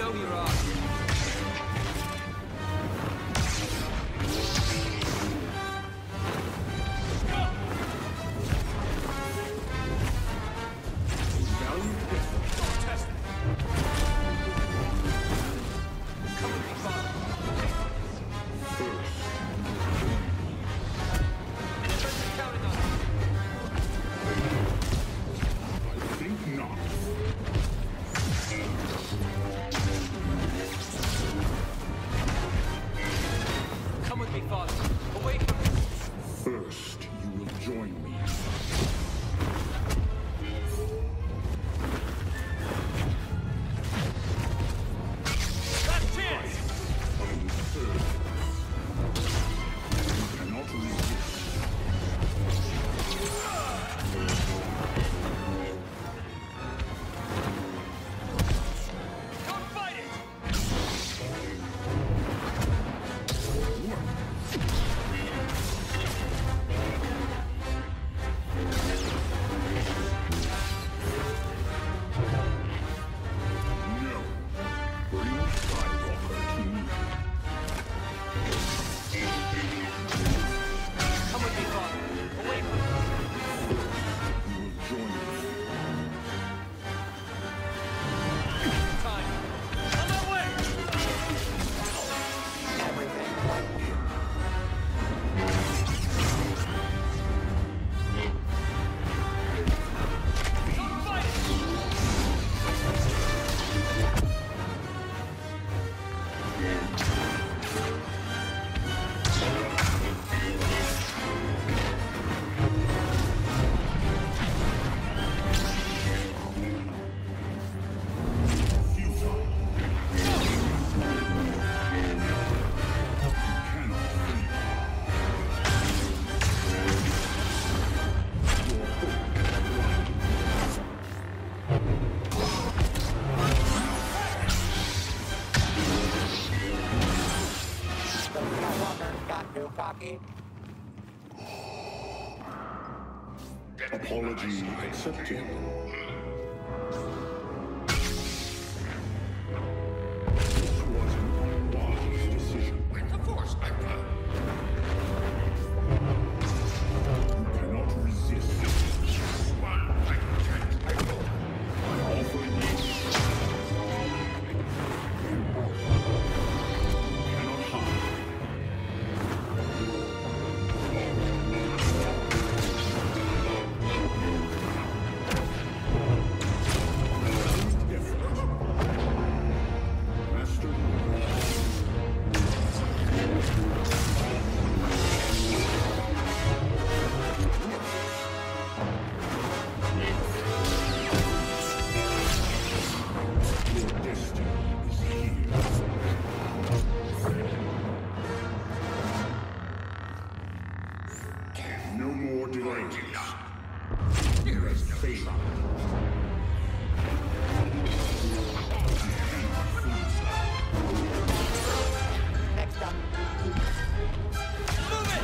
Show me rock. First, you will join me. Last chance! You cannot resist. Come fight it! Apology accepted. This was an unwise decision. With the Force, you Cannot resist. one final chance, I will. Offer you. Cannot hide. Master. Your destiny is here. No more delays. Here is no Failure. trouble. Next up. Move it!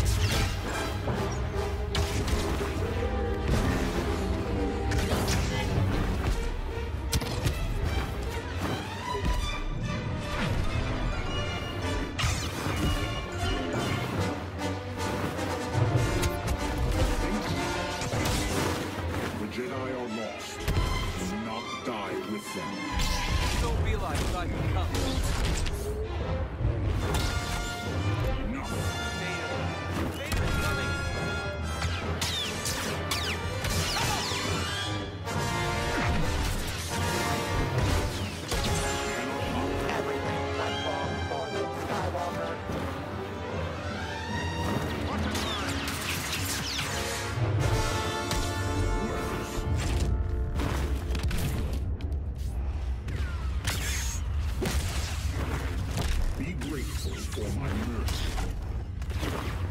The Jedi are lost. Do not die with them. Don't realize what I've become. Enough. Vader. Vader's coming! Everything went wrong for Luke Skywalker. Be grateful for my mercy.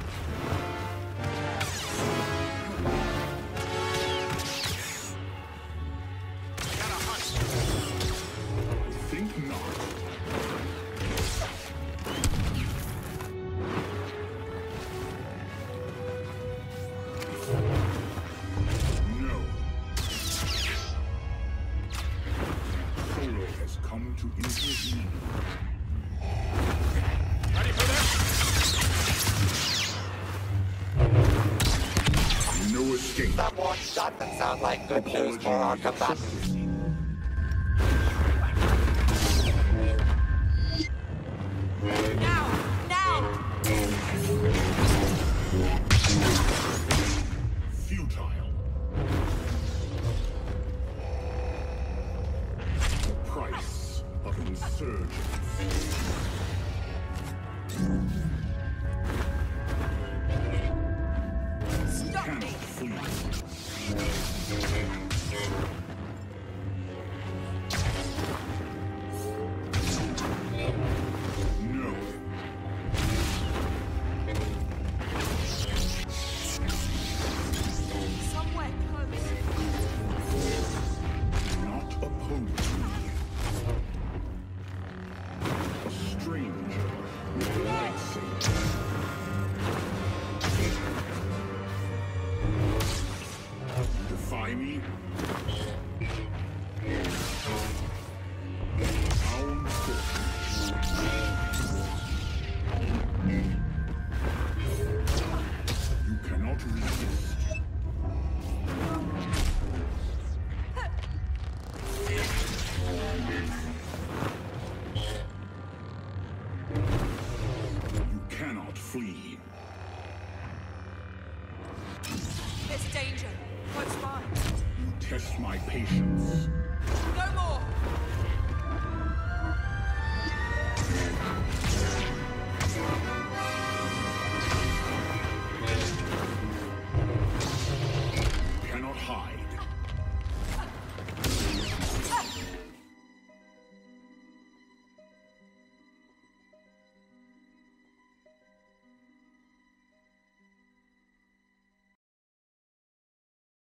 Think not. No. Solo has come to interfere. Somewhat doesn't sound like good news for our combatants. Now! Now! Futile. The price of insurgence. Stop Cannot me! flee. No. Somewhere close. Not opposed to me. A stranger with a lightsaber. Defy me? How important. You cannot resist. You cannot flee. There's danger. Close by. You test my patience. No